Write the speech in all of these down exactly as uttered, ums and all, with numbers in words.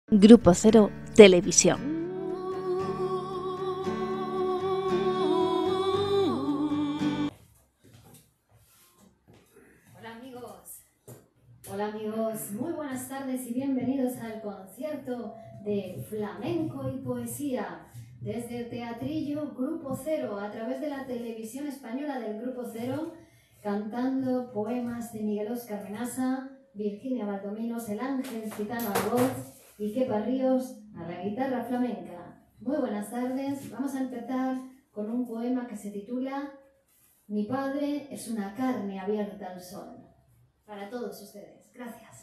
Grupo Cero Televisión. Hola amigos, hola amigos, muy buenas tardes y bienvenidos al concierto de flamenco y poesía desde el Teatrillo Grupo Cero a través de la televisión española del Grupo Cero, cantando poemas de Miguel Óscar Menasa, Virginia Baldominos, el Ángel Gitano a la voz y Kepa Ríos a la guitarra flamenca. Muy buenas tardes, vamos a empezar con un poema que se titula Mi padre es una carne abierta al sol. Para todos ustedes, gracias.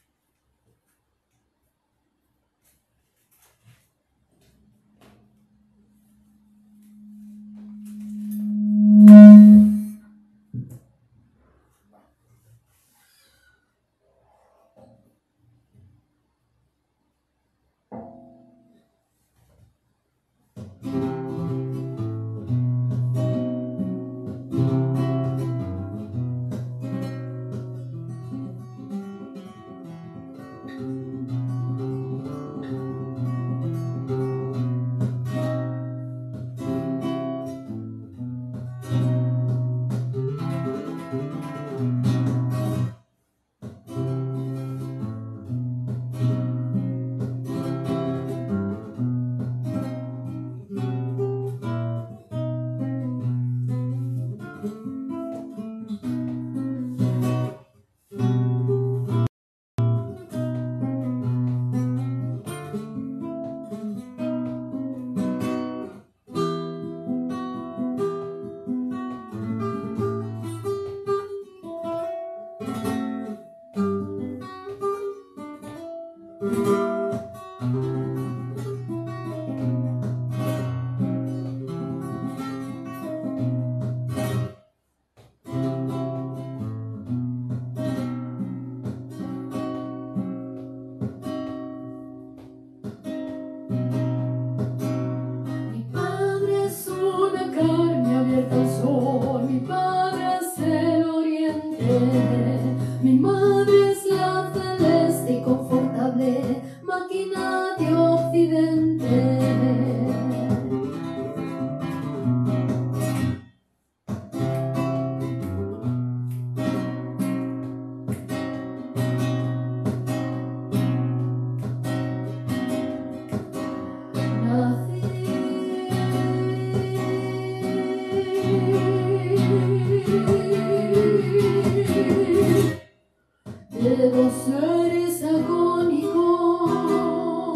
Mi madre es la celeste y confortable máquina de Occidente. De dos seres agónicos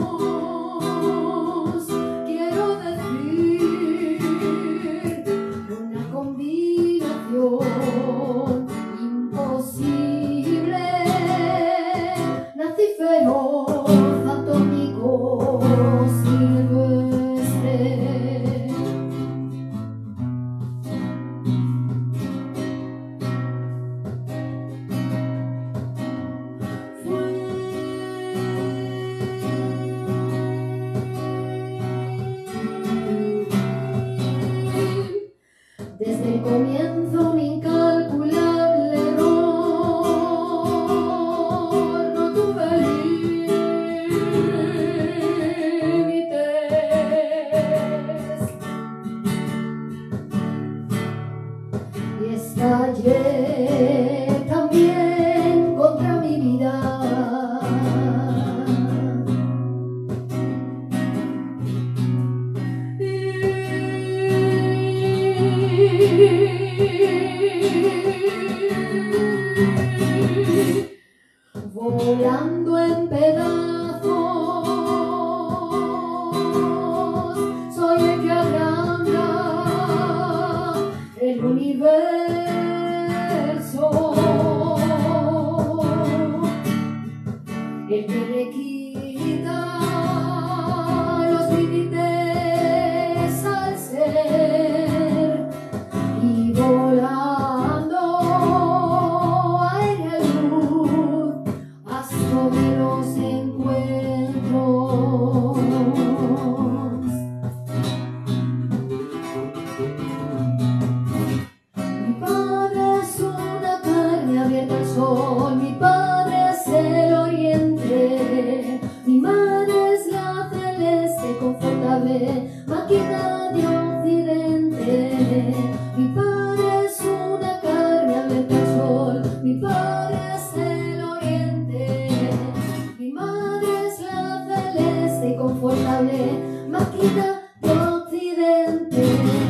confortable máquina de occidente. Mi padre es una carne abierta al sol, mi padre es el oriente. Mi madre es la celeste y confortable máquina de occidente.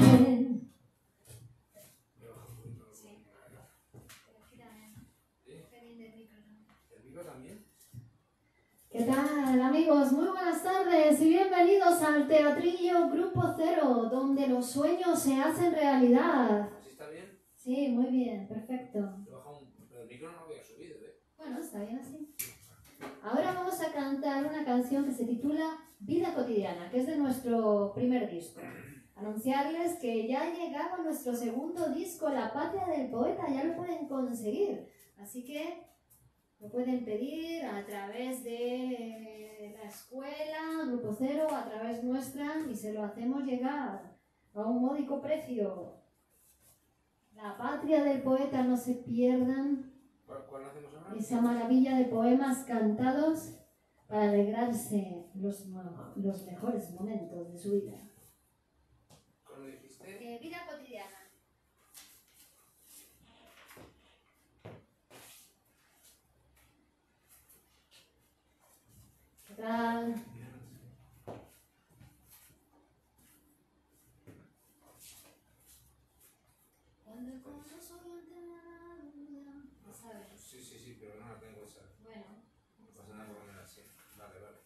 ¿Qué tal, amigos? Muy buenas tardes y bienvenidos al Teatrillo Grupo Cero, donde los sueños se hacen realidad. ¿Así está bien? Sí, muy bien, perfecto. He bajado un... Pero el micro no lo había subido, ¿eh? Bueno, está bien así. Ahora vamos a cantar una canción que se titula Vida Cotidiana, que es de nuestro primer disco. Anunciarles que ya ha llegado nuestro segundo disco, La Patria del Poeta, ya lo pueden conseguir. Así que lo pueden pedir a través de la escuela, Grupo Cero, a través nuestra, y se lo hacemos llegar a un módico precio. La Patria del Poeta, no se pierdan ¿Cuál, cuál hacemos ahora? esa maravilla de poemas cantados para alegrarse los, los mejores momentos de su vida. ¿Cómo dijiste? Eh, vida cotidiana. ¿Qué tal? Cuando el corazón te da duda, ¿no sabes? Sí, sí, sí, pero no la tengo esa. Bueno, No pasa nada por poner así. Vale, vale.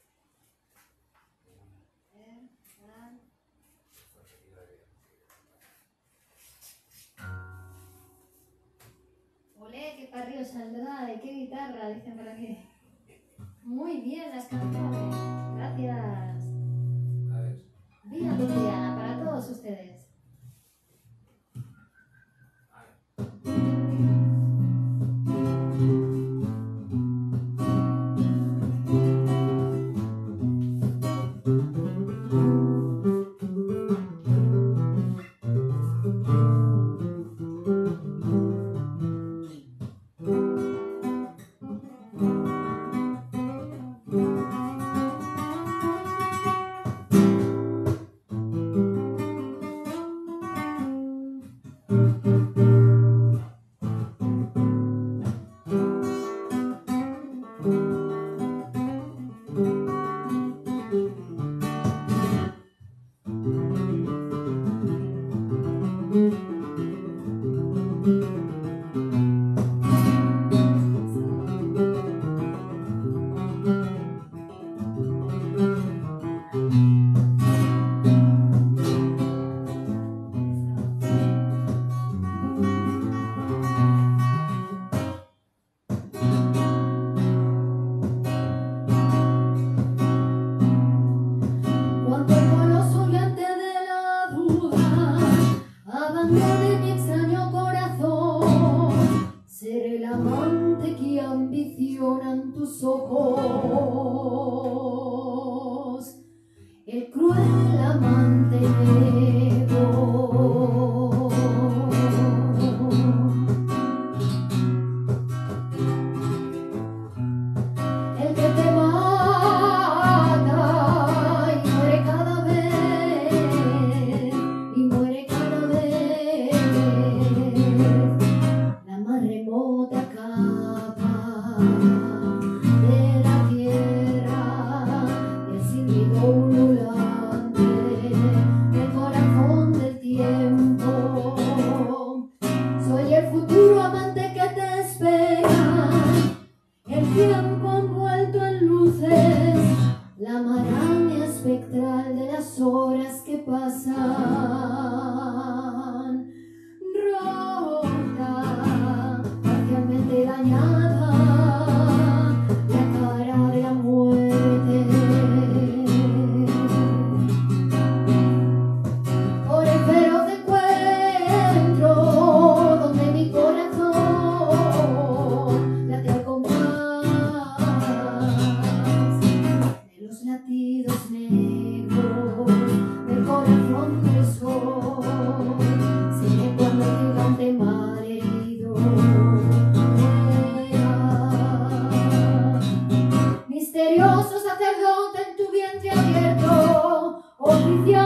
eh, tal. Olé, qué parrillo saldrá y qué guitarra, dicen por aquí. Muy bien, las canciones. Gracias. A ver. Vida cotidiana para todos ustedes. A ver. Cuando el coloso gigante de la duda abandone mi extraño corazón, seré el amante que ambicionan tus ojos, el cruel amante negro. El que te mata y muere cada vez, y muere cada vez, la más remota capa de la tierra, el silbido ululante del corazón del tiempo. Soy el futuro amante que te espera, el tiempo envuelto en luces, la maraña espectral de las horas que pasan. Rota, parcialmente dañada, la cara de la muerte. Por el feroz encuentro donde mi corazón late al compás de los latidos negros del corazón del sol. Seré cuando el gigante malherido muera. Misterioso sacerdote en tu vientre abierto, oficio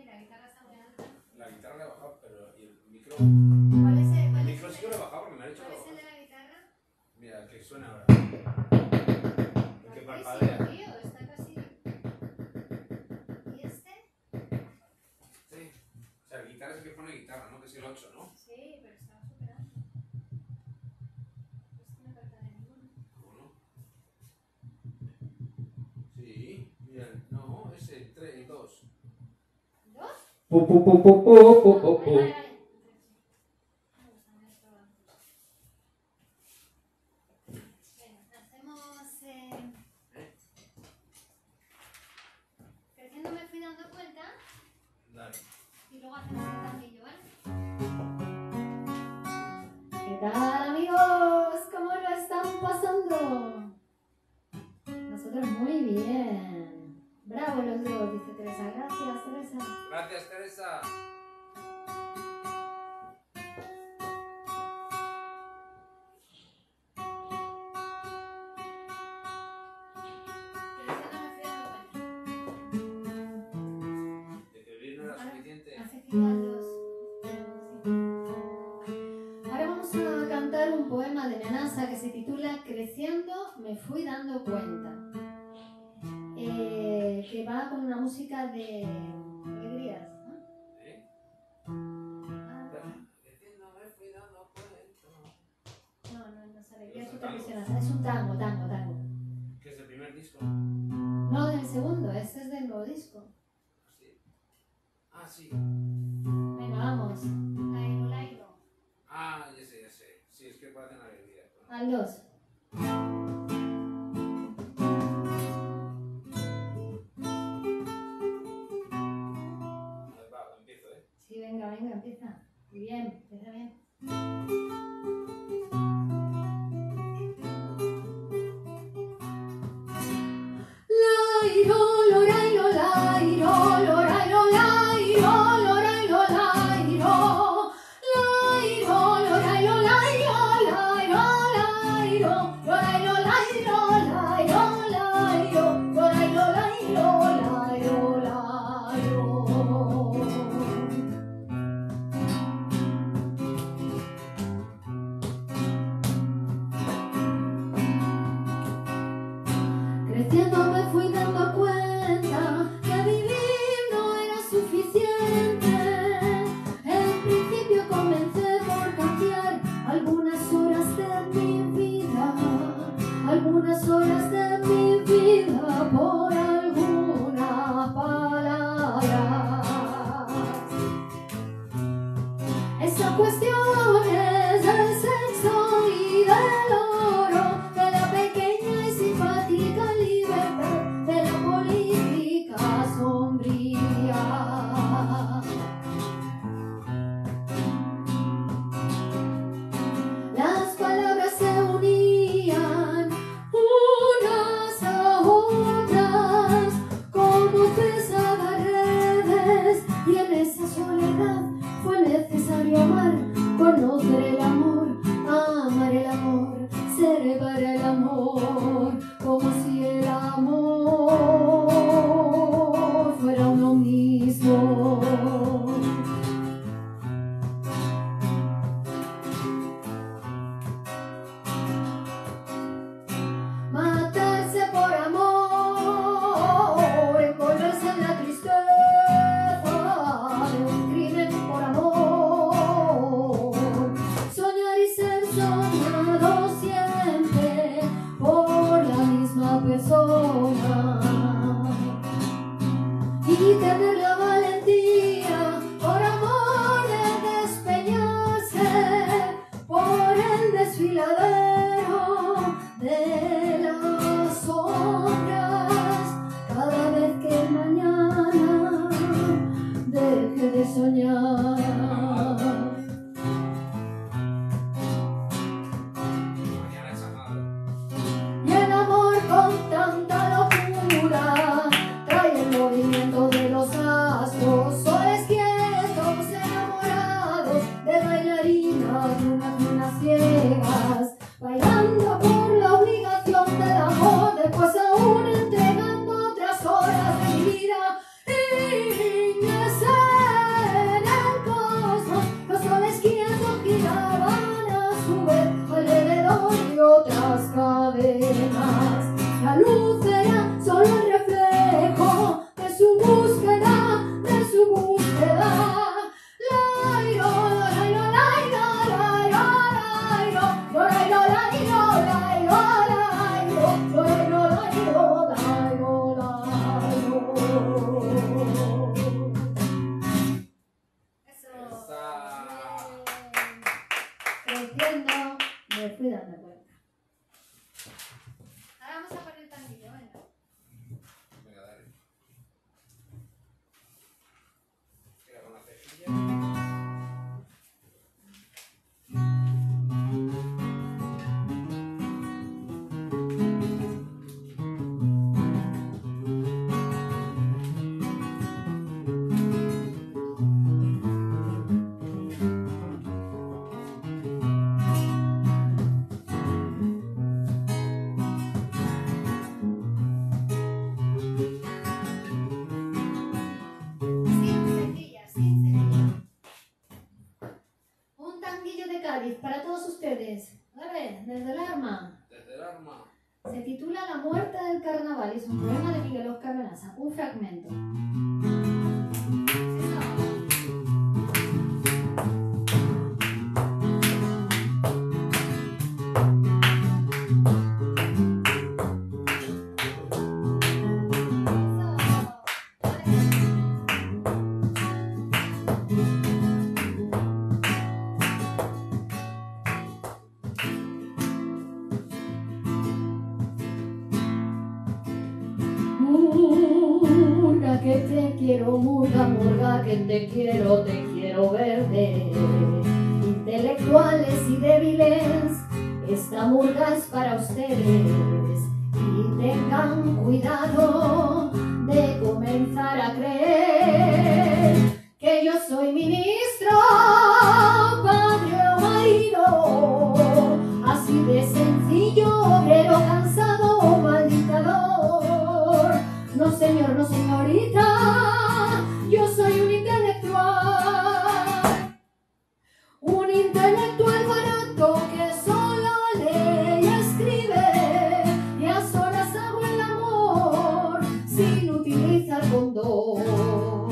la guitarra está muy alta. La guitarra la he bajado, pero ¿y el micro? ¿Cuál es el, cuál El es micro el sí de- que lo he bajado porque me ha dicho ¿Cuál que es lo el de bajas. la guitarra? Mira, que suena ahora. El que Altísimo, parpadea. tío, está casi... ¿Y este? Sí. O sea, la guitarra es el que pone guitarra, ¿no? Que es el ocho, ¿no? Sí, pero está súper alto. Este no pertenece a ninguno. ¿Cómo no? Sí. Mira, no, ese, tres y dos. ¿Dos? Po, po, po, po, po, po, po, Vale, po. vale, vale. Me gusta, me gusta. Venga, hacemos... Eh... Creciendo me fui dando cuenta Dale. y luego hacemos el cambio, ¿vale? ¿Qué tal, amigos? ¿Cómo lo están pasando? Nosotros muy bien. Bravo los dos, dice Teresa. Gracias, Teresa. Gracias, Teresa. De que el vino era suficiente. Hace final dos. Ahora vamos a cantar un poema de Nenasa que se titula Creciendo me fui dando cuenta. Eh, que va con una música de alegrías, ¿no? ¿Eh? Ah, Creciendo me fui dando cuenta. no, no, no es alegrías supervisionadas. Es un tango, tango, tango. ¿Qué es el primer disco? No del segundo, este es del nuevo disco. Sí. Ah, sí. Venga, vamos. Lairo, lairo. Ah, ya sé, ya sé. Sí, es que parecen alegrías. ¿No? Al dos. Ahí va, empiezo, ¿eh? Sí, venga, venga, empieza. Muy bien, empieza bien. Lairo, lorairo, lairo, lorairo, lairo, lorairo, lairo. Lairo, lorairo, lairo, lairo, lairo. Lorairo, lairo, lairo, lairo. Lorairo, lairo, lairo, lairo. Creciendo me fui dando cuenta que vivir no era suficiente. En principio comencé por cambiar algunas horas de mi vida, algunas horas de mi vida por algunas palabras. Esa cuestión es del sexo y del oro, de la pequeña y simpática libertad, de la política sombría. Las palabras se unían unas a otras como pesadas redes, y en esa soledad fue necesario amar con es un poema de Miguel Oscar Benassa, un fragmento. Murga que te quiero, murga, murga que te quiero, te quiero verde. Intelectuales y débiles, esta murga es para ustedes. Y tengan cuidado de comenzar a creer que yo soy ministro, padre o marido, así de sencillo, obrero cansado o mal dictador. No señor, no señorita, yo soy un intelectual, un intelectual barato que solo lee y escribe, y a solas hago el amor sin utilizar condón.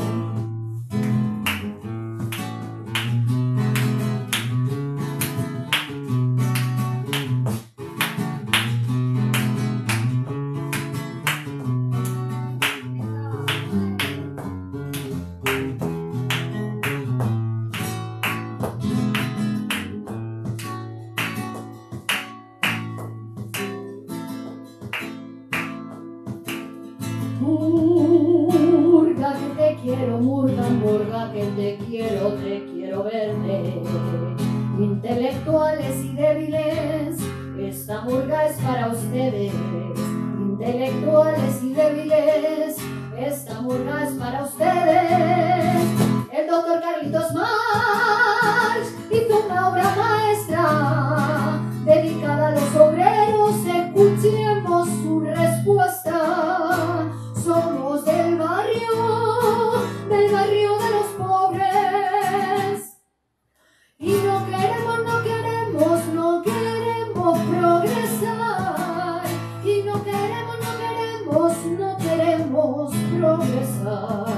Murga que te quiero, murga, murga que te quiero, te quiero verde. Intelectuales y débiles, esta murga es para ustedes. Intelectuales y débiles, esta murga es para ustedes. El doctor Carlitos Marx hizo una obra maestra dedicada a los obreros. Escuchemos su respuesta. Somos del barrio, del barrio de los pobres. Y no queremos, no queremos, no queremos progresar. Y no queremos, no queremos, no queremos progresar.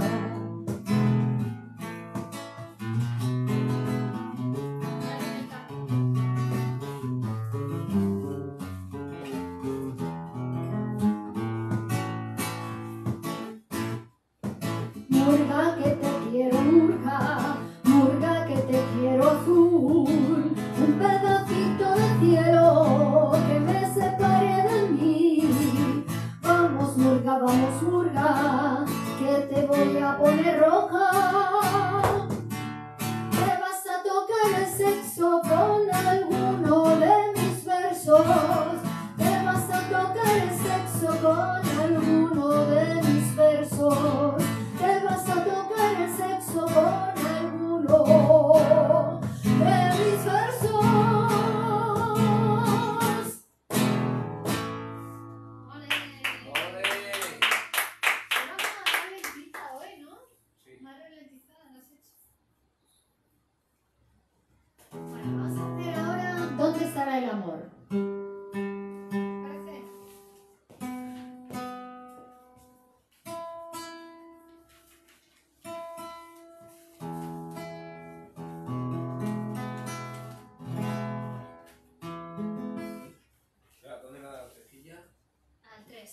Murga que te quiero, murga, murga que te quiero azul, un pedacito de cielo que me separe de mí. Vamos murga, vamos murga, que te voy a poner roja. Te vas a tocar el sexo con alguno de mis versos. Te vas a tocar el sexo con alguno de mis versos. Te vas a tocar el sexo con alguno de mis versos. ¡Ole! ¡Ole! Era más ralentizada hoy, ¿no? Sí. Más ralentizada la has hecho. Bueno, vamos a hacer ahora ¿Dónde estará el amor? ¿Parece? Espera, ¿dónde va la tejilla? Al tres.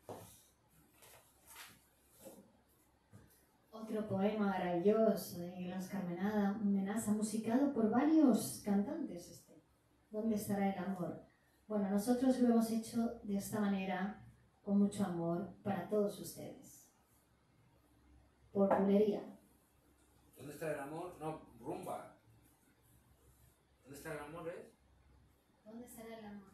Otro poema maravilloso de Miguel Oscar Benassa, musicado por varios cantantes este. ¿Dónde estará el amor? Bueno, nosotros lo hemos hecho de esta manera, con mucho amor, para todos ustedes. Por bulería. ¿Dónde está el amor? No, rumba. ¿Dónde está el amor, eh? ¿Dónde estará el amor?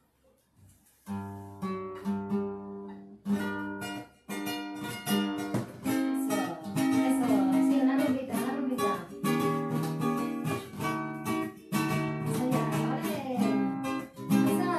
Eso, eso, sí, una rumbita, una rumbita. Eso ya, vale. Esa.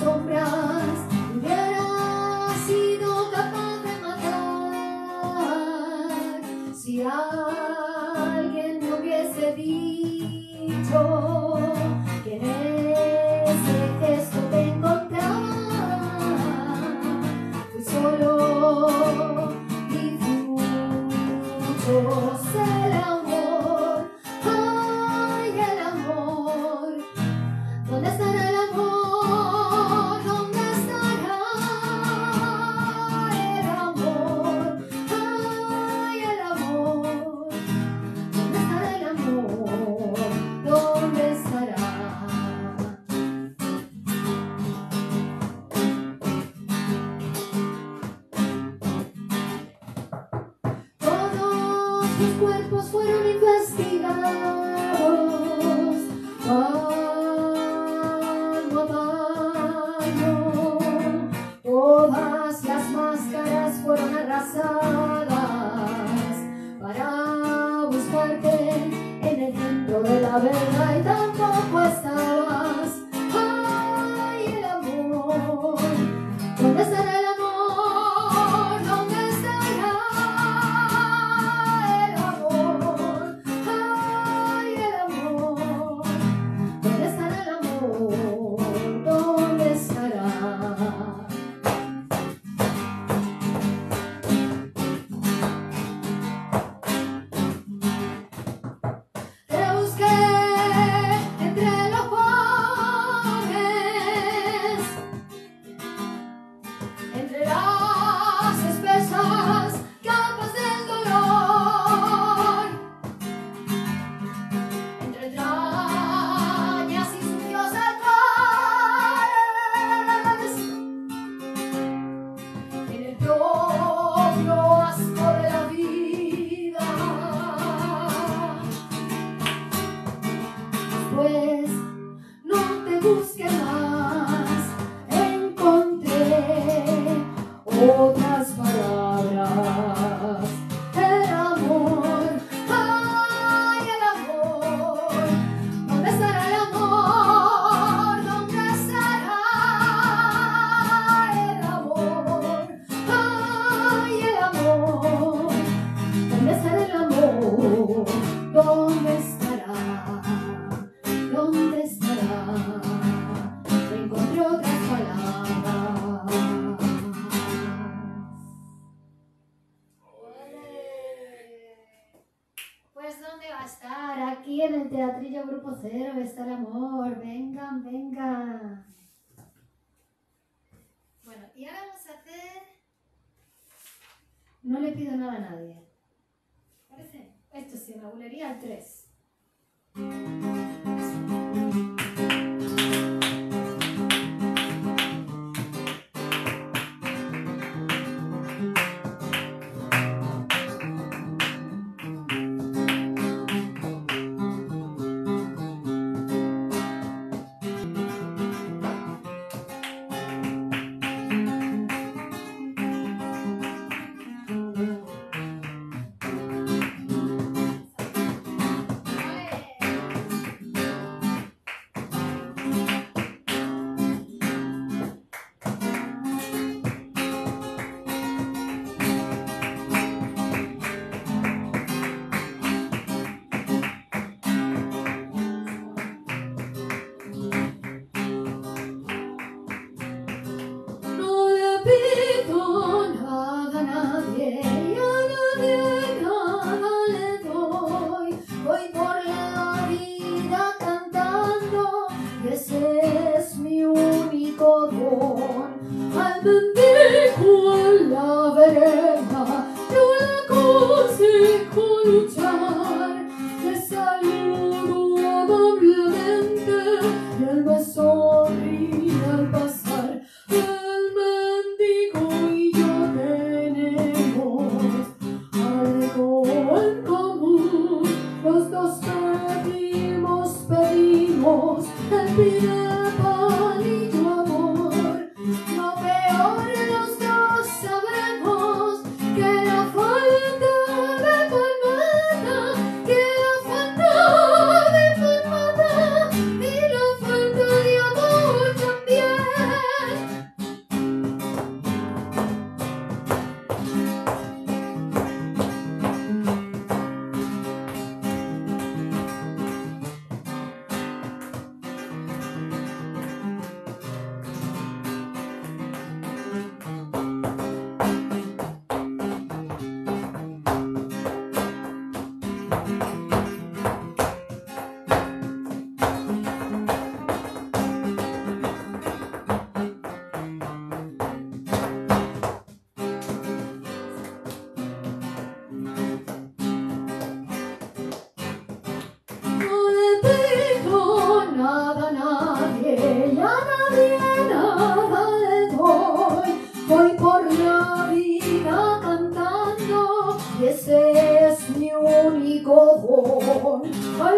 sombras hubiera sido capaz de matar. Si alguien me hubiese dicho que en ese gesto te encontraba, fui solo difusos el amor. Ay, el amor, ¿dónde estará el amor? ¿Dónde estará el amor? Ay, el amor, ¿dónde estará el amor? ¿Dónde estará? Todos sus cuerpos fueron investigados, mano a mano. Todas las máscaras fueron arrasadas para buscarte en el centro de la verdad, y tampoco estabas. Ay, el amor, ¿dónde estará el amor? ¿Dónde estará el amor? Ay, el amor, ¿dónde estará el amor? ¿Dónde estará? Te busqué entre los jóvenes, entre las espesas capas del dolor, entre entrañas y sucios alcoholes, en el propio asco de la vida. Pues no te busqué más, encontré otras palabras. El amor, ay, el amor, ¿dónde estará el amor? ¿Dónde estará el amor? Ay, el amor, ¿dónde estará el amor? ¿Dónde estará? ¿Dónde estará? Encontré otras palabras. Pues ¿dónde va a estar? Aquí en el Teatrillo Grupo Cero está el amor. Vengan, vengan. Bueno, y ahora vamos a hacer... No le pido nada a nadie. ¿Parece? Esto sí, me bulería al tres.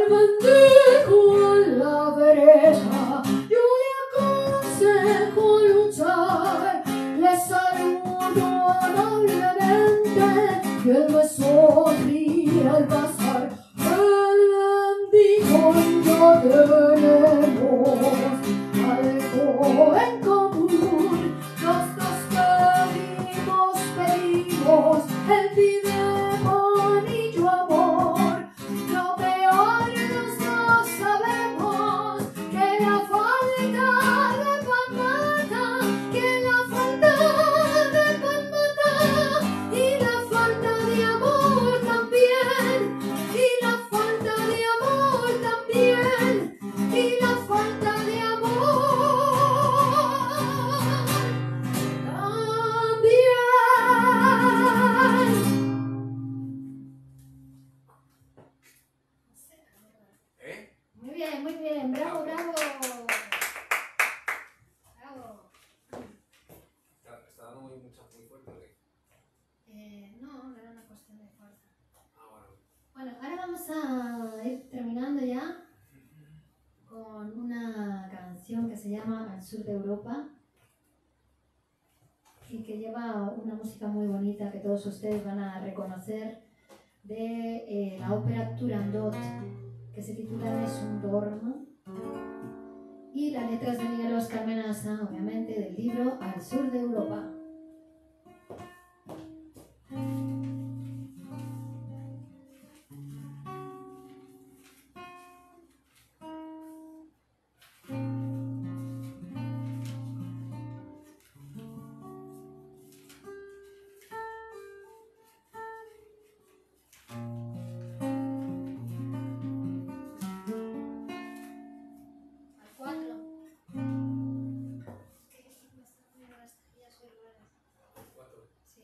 al mendigo en la vereda yo le aconsejo luchar, le saludo amablemente y él me sonríe al pasar. El mendigo y yo tenemos algo en común, los dos pedimos, pedimos, él pide pan y yo amor. Lo peor los dos sabemos, que la falta de pan mata, que la falta de pan mata, y la falta de amor también, y la falta de amor también, y la falta de amor también. ¿Eh? Muy bien, muy bien, bravo, bravo. Bravo. Está, está dando muy, mucha, muy fuerte, ¿o qué? Eh, no, no era una cuestión de fuerza. Ah, bueno. Bueno, ahora vamos a ir terminando ya con una canción que se llama Al sur de Europa y que lleva una música muy bonita que todos ustedes van a reconocer de eh, la ópera Turandot, que se titula Nessun Dorma, y las letras de Miguel Oscar Menasa, obviamente, del libro Al sur de Europa. Al cuatro. Es que esto me está poniendo las taquillas muy raras. Cuatro. Sí.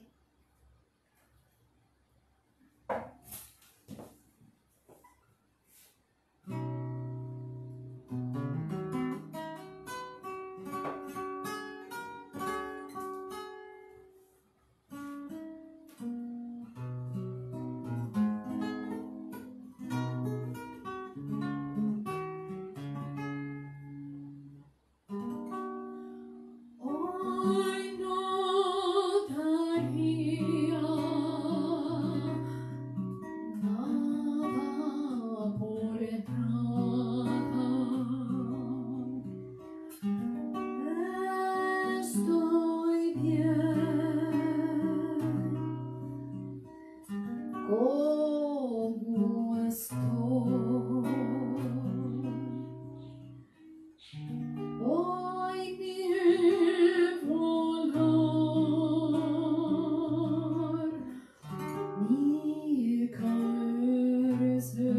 Hoy no daría nada por nada. Estoy bien como estoy. Hoy mi volar, mi caerse,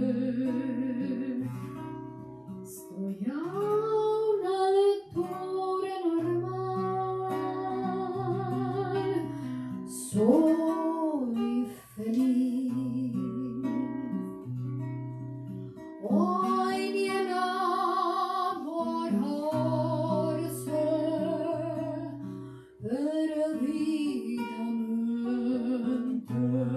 estoy a una lectura normal, soy feliz. Hoy ni enamorarse perdidamente,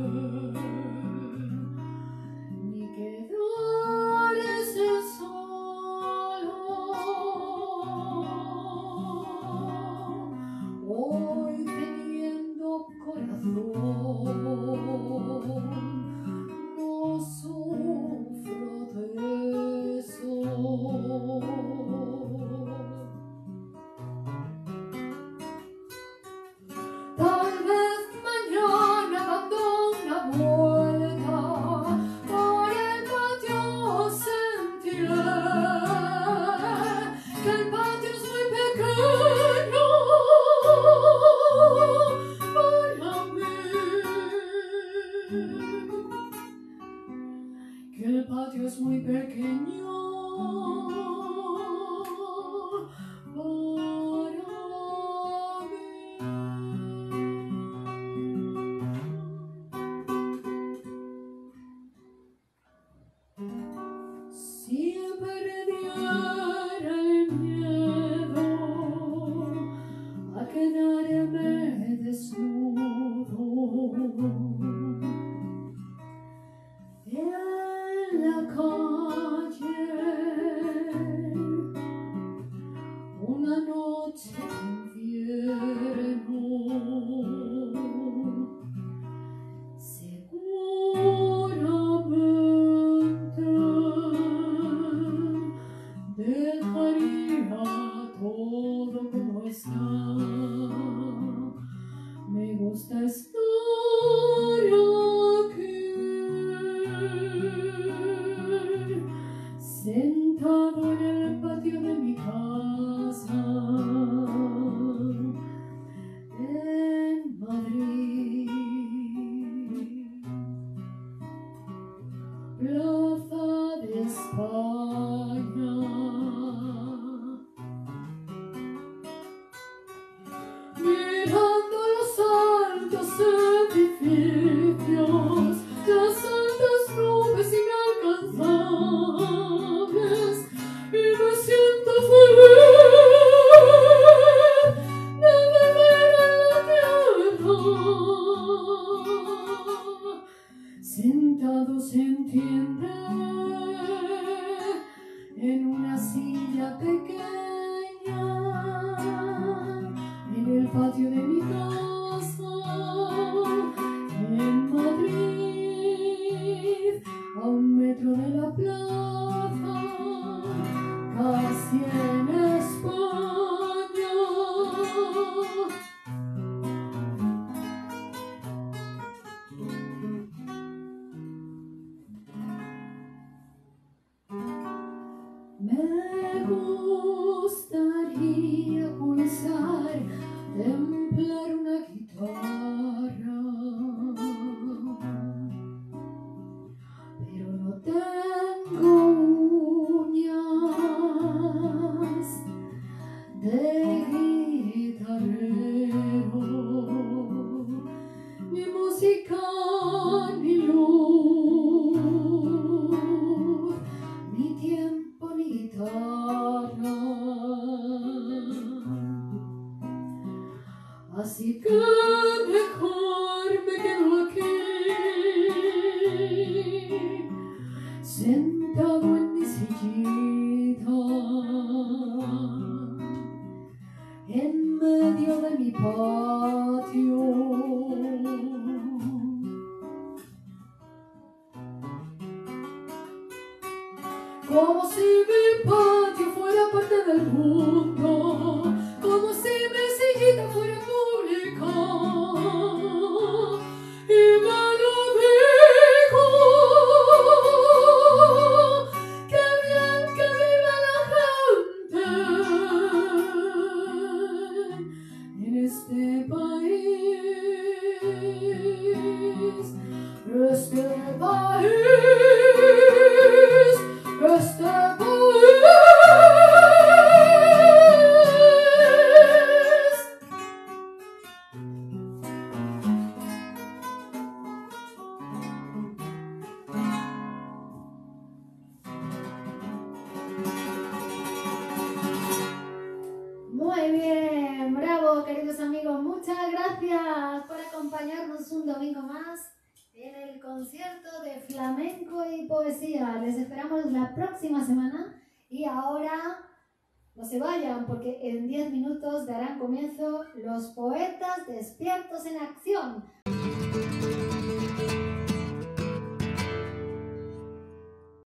ni quedarse solo. Hoy teniendo corazón no sufro de eso. Tal vez mañana dando una vuelta por el patio sentiré que el patio es muy pequeño para mí, que el patio es muy pequeño para mí. Si perdiera el miedo a quedarme desnudo en la calle infierno. Seguramente dejaría todo como está. Me gusta estar aquí, sentado en el patio de mi casa, en Madrid, Plaza de España. Mirando los altos edificios, las altas nubes inalcanzables, y me siento feliz de vivir en la tierra, sentado se entiende en una silla pequeña, en el patio de mi casa, en Madrid, a un metro de la plaza, casi en España. Me gustaría pulsar, templar una guitarra, pero no tengo uñas de guitarrero, ni música ni luz, ni tiempo ni guitarra. Así que mejor me quedo aquí, sentado en mi sillita, en medio de mi patio. Como si mi patio fuera parte del mundo, como si mi sillita fuera pública, y me lo digo, qué bien que viva la gente en este país, este país, este país. Muy bien, bravo, queridos amigos. Muchas gracias por acompañarnos un domingo más en el concierto de flamenco y poesía. Les esperamos la próxima semana y ahora no se vayan porque en diez minutos darán comienzo los poetas despiertos en acción.